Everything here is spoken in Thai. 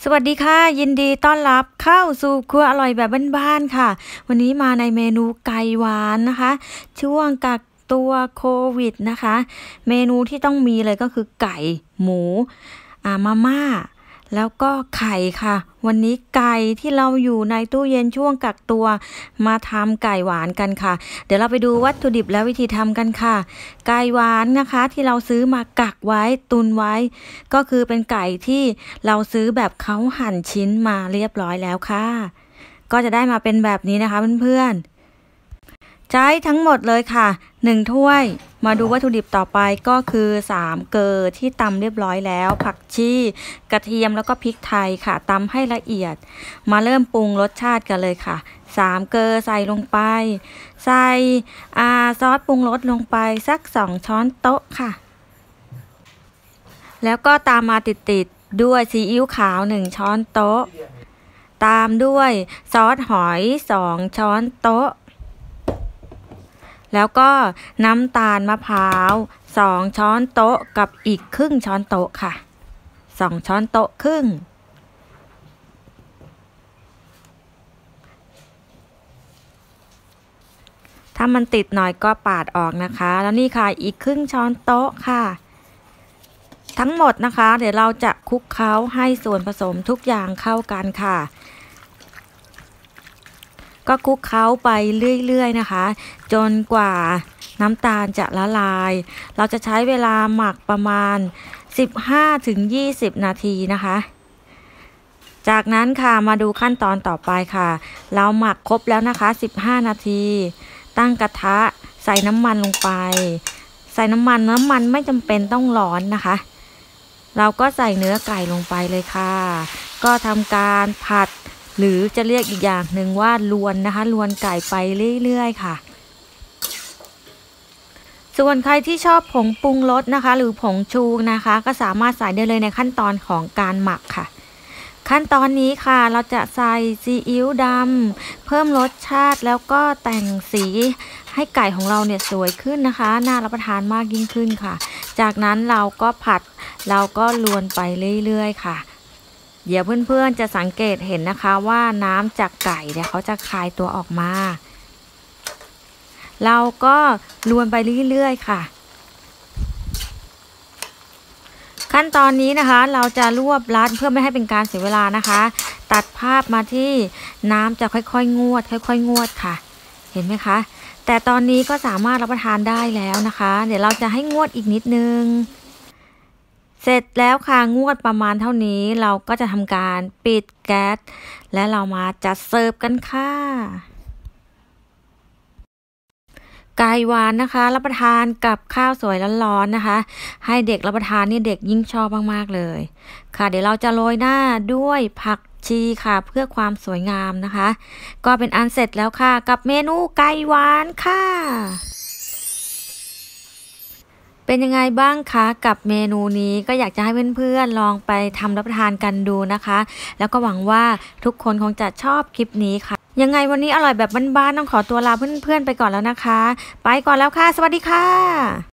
สวัสดีค่ะยินดีต้อนรับเข้าสู่ครัวอร่อยแบบบ้านๆค่ะวันนี้มาในเมนูไก่หวานนะคะช่วงกักตัวโควิดนะคะเมนูที่ต้องมีเลยก็คือไก่หมูมาม่าแล้วก็ไข่ค่ะวันนี้ไก่ที่เราอยู่ในตู้เย็นช่วงกักตัวมาทำไก่หวานกันค่ะเดี๋ยวเราไปดูวัตถุดิบและวิธีทำกันค่ะไก่หวานนะคะที่เราซื้อมากักไว้ตุนไว้ก็คือเป็นไก่ที่เราซื้อแบบเขาหั่นชิ้นมาเรียบร้อยแล้วค่ะก็จะได้มาเป็นแบบนี้นะคะเพื่อนๆใช้ทั้งหมดเลยค่ะ1ถ้วยมาดูวัตถุดิบต่อไปก็คือ3เกลือที่ตำเรียบร้อยแล้วผักชีกระเทียมแล้วก็พริกไทยค่ะตำให้ละเอียดมาเริ่มปรุงรสชาติกันเลยค่ะ3เกลือใส่ลงไปใส่ซอสปรุงรสลงไปสัก2ช้อนโต๊ะค่ะแล้วก็ตามมาติดๆด้วยซีอิ๊วขาว1ช้อนโต๊ะตามด้วยซอสหอย2ช้อนโต๊ะแล้วก็น้ำตาลมะพร้าว2ช้อนโต๊ะกับอีกครึ่งช้อนโต๊ะค่ะ2ช้อนโต๊ะครึ่งถ้ามันติดหน่อยก็ปาดออกนะคะแล้วนี่ค่ะอีกครึ่งช้อนโต๊ะค่ะทั้งหมดนะคะเดี๋ยวเราจะคลุกเคล้าให้ส่วนผสมทุกอย่างเข้ากันค่ะก็คลุกเคล้าไปเรื่อยๆนะคะจนกว่าน้ำตาลจะละลายเราจะใช้เวลาหมักประมาณ 15-20 นาทีนะคะจากนั้นค่ะมาดูขั้นตอนต่อไปค่ะเราหมักครบแล้วนะคะ15 นาทีตั้งกระทะใส่น้ำมันลงไปใส่น้ำมันไม่จำเป็นต้องร้อนนะคะเราก็ใส่เนื้อไก่ลงไปเลยค่ะก็ทำการผัดหรือจะเรียกอีกอย่างหนึ่งว่าลวนนะคะลวนไก่ไปเรื่อยๆค่ะส่วนใครที่ชอบผงปรุงรสนะคะหรือผงชูนะคะก็สามารถใส่ได้เลยในขั้นตอนของการหมักค่ะขั้นตอนนี้ค่ะเราจะใส่ซีอิ๊วดำเพิ่มรสชาติแล้วก็แต่งสีให้ไก่ของเราเนี่ยสวยขึ้นนะคะน่ารับประทานมากยิ่งขึ้นค่ะจากนั้นเราก็ผัดเราก็ลวนไปเรื่อยๆค่ะเดี๋ยวเพื่อนๆจะสังเกตเห็นนะคะว่าน้ำจากไก่เนี่ยเขาจะคายตัวออกมาเราก็ลวนไปเรื่อยๆค่ะขั้นตอนนี้นะคะเราจะรวบรัดเพื่อไม่ให้เป็นการเสียเวลานะคะตัดภาพมาที่น้ำจะค่อยๆงวดค่ะเห็นไหมคะแต่ตอนนี้ก็สามารถรับประทานได้แล้วนะคะเดี๋ยวเราจะให้งวดอีกนิดนึงเสร็จแล้วค่ะงวดประมาณเท่านี้เราก็จะทำการปิดแก๊สและเรามาจัดเสิร์ฟกันค่ะไก่หวานนะคะรับประทานกับข้าวสวยร้อนๆนะคะให้เด็กรับประทานนี่เด็กยิ่งชอบมากๆเลยค่ะเดี๋ยวเราจะโรยหน้าด้วยผักชีค่ะเพื่อความสวยงามนะคะก็เป็นอันเสร็จแล้วค่ะกับเมนูไก่หวานค่ะเป็นยังไงบ้างคะกับเมนูนี้ก็อยากจะให้เพื่อนๆลองไปทำรับประทานกันดูนะคะแล้วก็หวังว่าทุกคนคงจะชอบคลิปนี้ค่ะยังไงวันนี้อร่อยแบบบ้านๆต้องขอตัวลาเพื่อนๆไปก่อนแล้วนะคะไปก่อนแล้วค่ะสวัสดีค่ะ